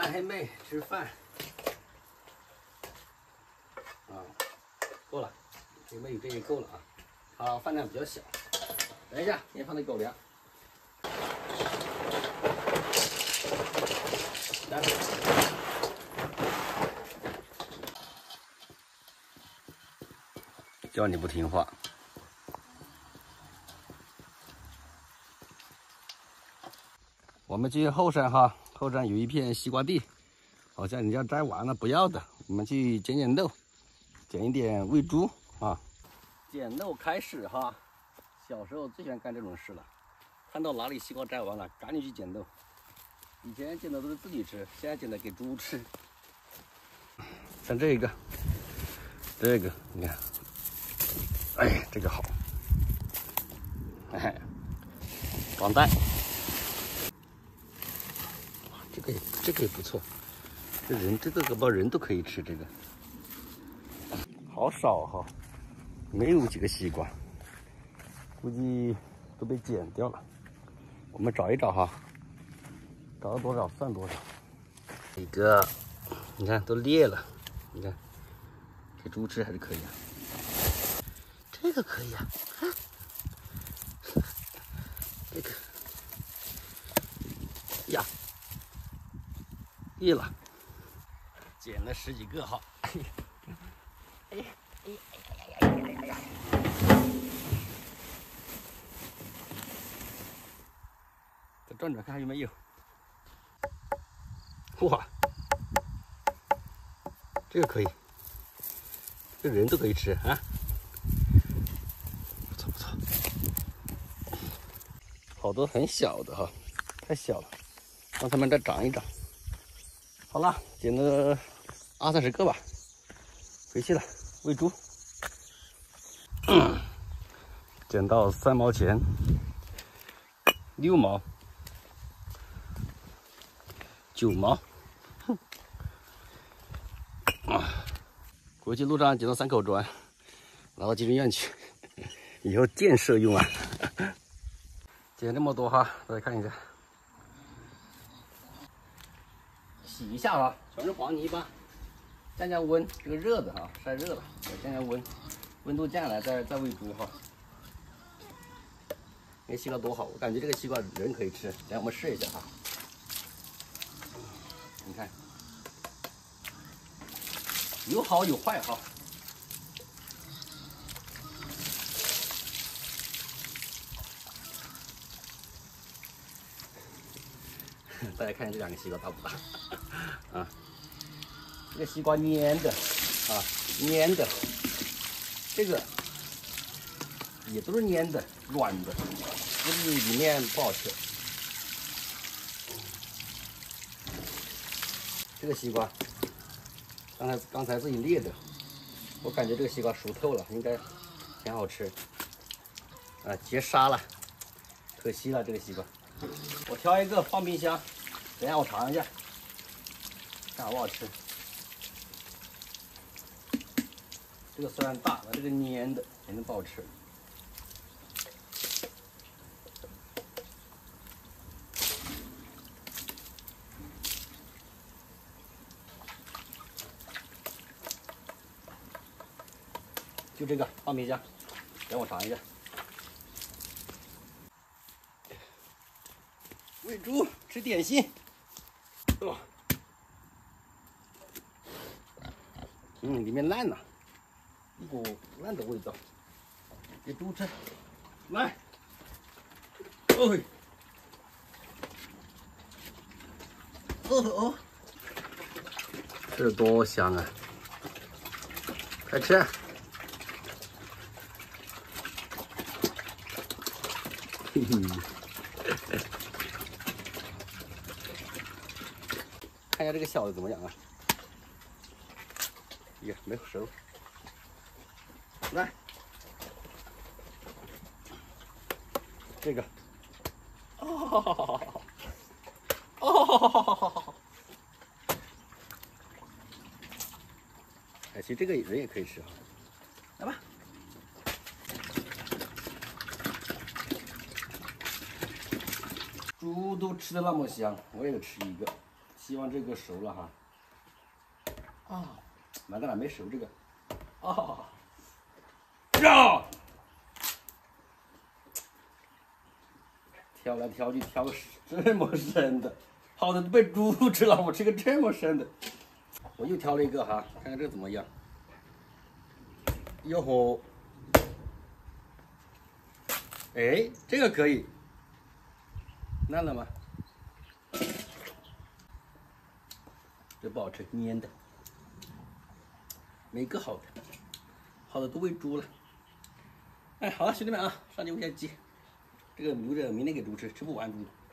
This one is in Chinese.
黑妹吃饭。啊，够了，黑妹这也够了啊。它饭量比较小。等一下，先放点狗粮。来。叫你不听话。我们去后山哈，后山有一片西瓜地，好像人家摘完了不要的，我们去捡捡漏，捡一点喂猪啊。捡漏开始哈，小时候最喜欢干这种事了，看到哪里西瓜摘完了，赶紧去捡漏。以前捡的都是自己吃，现在捡的给猪吃。像这个，你看。哎，这个好，哎，网袋，这个也不错，这个搞不好人都可以吃这个，好少哈，没有几个西瓜，估计都被剪掉了。我们找一找哈，找到多少算多少。一个，你看都裂了，你看给猪吃还是可以啊。这个可以啊，这个呀，裂了，捡了10几个哈。哎呀，再转转看还有没有。哇，这个可以，这人都可以吃啊。好多很小的哈，太小了，让它们再长一长。好了，捡了20、30个吧，回去了喂猪。捡到3毛钱、6毛、9毛。回去路上捡到3口砖，拿到精神院去，以后建设用啊。捡这么多哈，大家看一下，洗一下啊，全是黄泥巴，降温，这个热的哈，晒热了，降温，温度降下来再喂猪哈。这西瓜多好，我感觉这个西瓜人可以吃，来我们试一下哈。你看，有好有坏哈。大家看这2个西瓜大不大？啊，这个西瓜蔫的啊，蔫的，这个也都是蔫的，软的，估计里面不好吃。这个西瓜，刚才自己裂的，我感觉这个西瓜熟透了，应该挺好吃。啊，结沙了，可惜了这个西瓜。我挑一个放冰箱，等一下我尝一下，看好不好吃。这个虽然大，但这个蔫的肯定不好吃。就这个放冰箱，等我尝一下。喂猪吃点心，里面烂了，一股烂的味道，给猪吃，来，这多香啊！快吃！嘿嘿。看一下这个小的怎么样啊？也没熟。来，这个，哦，哎，其实这个人也可以吃啊。来吧。猪都吃的那么香，我也得吃一个。 希望这个熟了哈。啊，完蛋了，没熟这个。啊，呀！挑来挑去，挑个这么深的，好的被猪吃了，我吃个这么深的。我又挑了一个哈，看看这怎么样。哟吼！哎，这个可以。烂了吗？这不好吃，蔫的，没个好的，好的都喂猪了。哎，好了，兄弟们啊，上去喂下鸡。这个留着明天给猪吃，吃不完猪。